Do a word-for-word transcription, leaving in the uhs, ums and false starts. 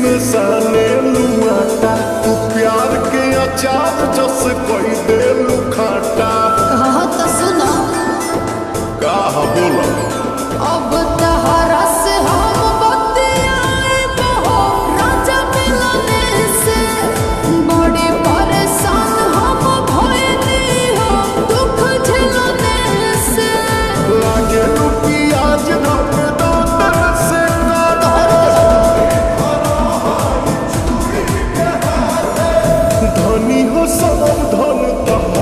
में साले लुआटा तू प्यार के अचार जस कोई दे लुखाटा। कहा तो सुना कहा बोला अब तहरा से हम बतियाए बहो राजा मिलने से बड़ी परेशान हम भइली हो दुख झेलने से। लागे प्याज धक दांत से धनी हो सब धन तह